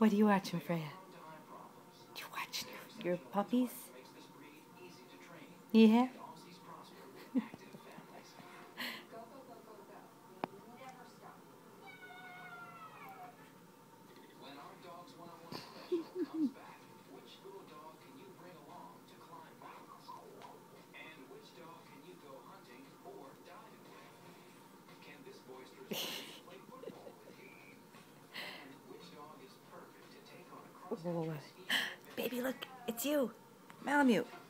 What are you watching, Freya? You watching your puppies? Yeah? Oh. Baby, look, it's you, Malamute.